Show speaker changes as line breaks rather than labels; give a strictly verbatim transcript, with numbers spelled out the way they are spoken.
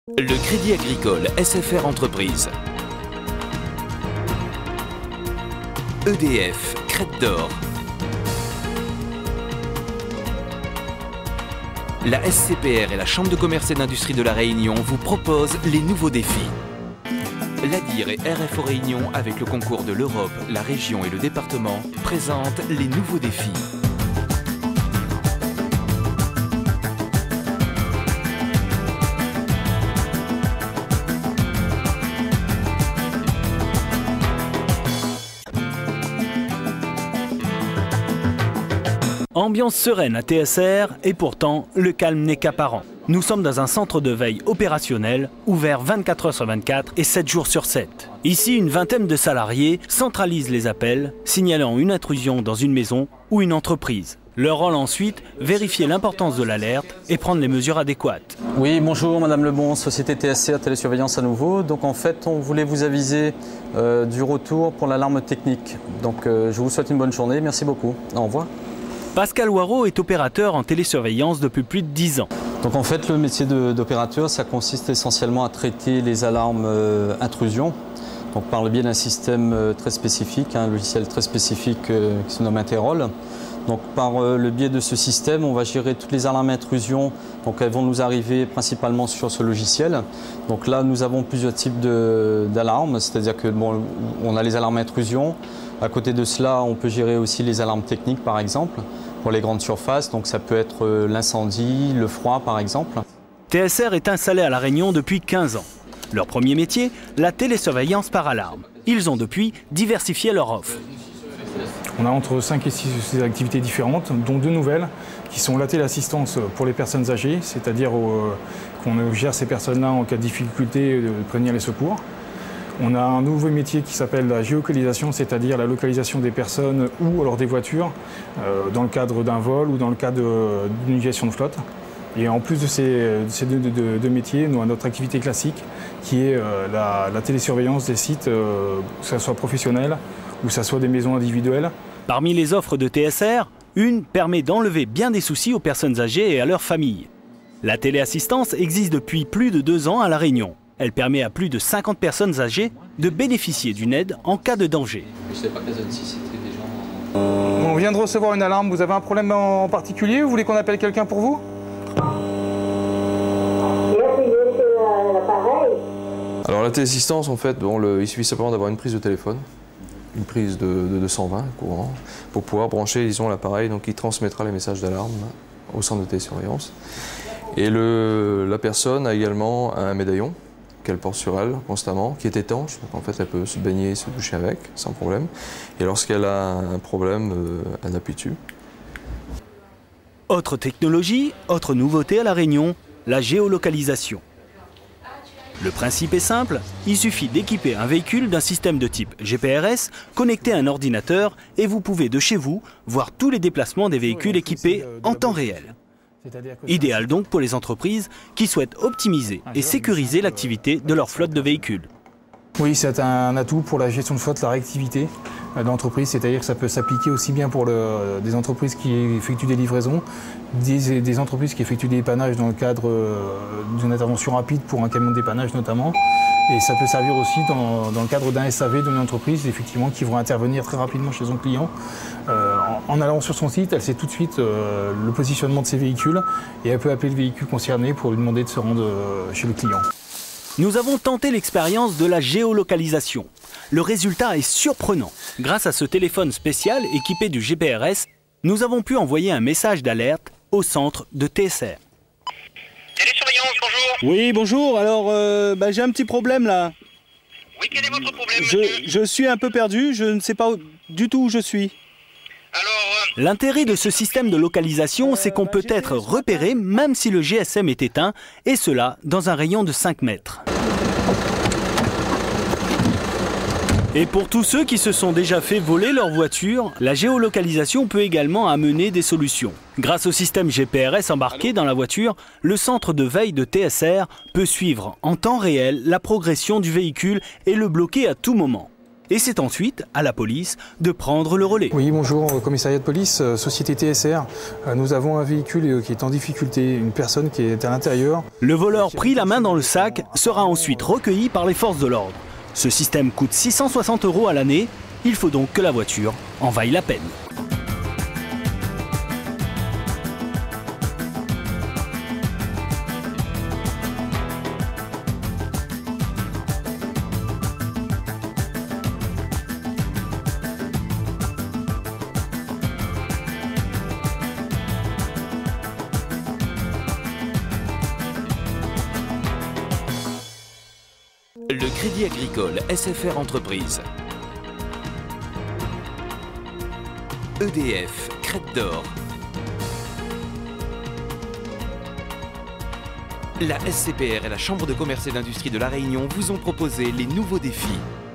Le Crédit Agricole S F R Entreprise, E D F, Crête d'Or, la S C P R et la Chambre de commerce et d'industrie de la Réunion vous proposent les nouveaux défis. L'A D I R et R F O Réunion, avec le concours de l'Europe, la région et le département, présentent les nouveaux défis.
Ambiance sereine à T S R et pourtant le calme n'est qu'apparent. Nous sommes dans un centre de veille opérationnel, ouvert vingt-quatre heures sur vingt-quatre et sept jours sur sept. Ici, une vingtaine de salariés centralisent les appels, signalant une intrusion dans une maison ou une entreprise. Leur rôle ensuite, vérifier l'importance de l'alerte et prendre les mesures adéquates.
Oui, bonjour Madame Lebon, Société T S R, télésurveillance à nouveau. Donc en fait, on voulait vous aviser euh, du retour pour l'alarme technique. Donc euh, je vous souhaite une bonne journée, merci beaucoup. Au revoir.
Pascal Waro est opérateur en télésurveillance depuis plus de dix ans.
Donc en fait, le métier d'opérateur, ça consiste essentiellement à traiter les alarmes euh, intrusion, donc par le biais d'un système euh, très spécifique, un logiciel très spécifique euh, qui se nomme Interroll. Donc par euh, le biais de ce système, on va gérer toutes les alarmes intrusion. Donc elles vont nous arriver principalement sur ce logiciel. Donc là, nous avons plusieurs types d'alarmes, c'est-à-dire que bon, on a les alarmes intrusion. À côté de cela, on peut gérer aussi les alarmes techniques, par exemple, pour les grandes surfaces. Donc ça peut être l'incendie, le froid, par exemple.
T S R est installé à La Réunion depuis quinze ans. Leur premier métier, la télésurveillance par alarme. Ils ont depuis diversifié leur offre.
On a entre cinq et six activités différentes, dont deux nouvelles, qui sont la téléassistance pour les personnes âgées, c'est-à-dire euh, qu'on gère ces personnes-là en cas de difficulté de prévenir les secours. On a un nouveau métier qui s'appelle la géolocalisation, c'est-à-dire la localisation des personnes ou alors des voitures euh, dans le cadre d'un vol ou dans le cadre d'une gestion de flotte. Et en plus de ces, de ces deux, deux, deux métiers, nous avons notre activité classique qui est euh, la, la télésurveillance des sites, euh, que ce soit professionnel ou que ce soit des maisons individuelles.
Parmi les offres de T S R, une permet d'enlever bien des soucis aux personnes âgées et à leurs familles. La téléassistance existe depuis plus de deux ans à La Réunion. Elle permet à plus de cinquante personnes âgées de bénéficier d'une aide en cas de danger.
Je sais pas que la zone six c'était des gens...
On vient de recevoir une alarme, vous avez un problème en particulier? Vous voulez qu'on appelle quelqu'un pour vous?
Alors la téléassistance, en fait, bon, le, il suffit simplement d'avoir une prise de téléphone, une prise de, de deux cent vingt courant, pour pouvoir brancher, disons, l'appareil, donc il transmettra les messages d'alarme au centre de télésurveillance. Et le, la personne a également un médaillon qu'elle porte sur elle constamment, qui est étanche, donc en fait elle peut se baigner, se doucher avec, sans problème. Et lorsqu'elle a un problème, euh, elle appuie dessus.
Autre technologie, autre nouveauté à La Réunion, la géolocalisation. Le principe est simple, il suffit d'équiper un véhicule d'un système de type G P R S connecté à un ordinateur et vous pouvez de chez vous voir tous les déplacements des véhicules équipés en temps réel. Idéal donc pour les entreprises qui souhaitent optimiser et sécuriser l'activité de leur flotte de véhicules.
Oui, c'est un atout pour la gestion de flotte, la réactivité d'entreprise, c'est-à-dire que ça peut s'appliquer aussi bien pour le, des entreprises qui effectuent des livraisons, des, des entreprises qui effectuent des dépannages dans le cadre d'une intervention rapide pour un camion de dépannage notamment. Et ça peut servir aussi dans, dans le cadre d'un S A V d'une entreprise effectivement, qui vont intervenir très rapidement chez son client. Euh, en, en allant sur son site, elle sait tout de suite euh, le positionnement de ses véhicules et elle peut appeler le véhicule concerné pour lui demander de se rendre euh, chez le client.
Nous avons tenté l'expérience de la géolocalisation. Le résultat est surprenant. Grâce à ce téléphone spécial équipé du G P R S, nous avons pu envoyer un message d'alerte au centre de T S R.
Télésurveillance, bonjour.
Oui, bonjour. Alors, euh, bah, j'ai un petit problème là.
Oui, quel est votre problème,
je,
monsieur?
je suis un peu perdu, je ne sais pas où, du tout où je suis.
Alors, euh...
L'intérêt de ce système de localisation, c'est qu'on peut être repéré même si le G S M est éteint, et cela dans un rayon de cinq mètres. Et pour tous ceux qui se sont déjà fait voler leur voiture, la géolocalisation peut également amener des solutions. Grâce au système G P R S embarqué dans la voiture, le centre de veille de T S R peut suivre en temps réel la progression du véhicule et le bloquer à tout moment. Et c'est ensuite à la police de prendre le relais.
Oui, bonjour, commissariat de police, société T S R. Nous avons un véhicule qui est en difficulté, une personne qui est à l'intérieur.
Le voleur pris la main dans le sac sera ensuite recueilli par les forces de l'ordre. Ce système coûte six cent soixante euros à l'année. Il faut donc que la voiture en vaille la peine.
Le Crédit Agricole S F R Entreprise. E D F, Crête d'Or. La S C P R et la Chambre de commerce et d'industrie de La Réunion vous ont proposé les nouveaux défis.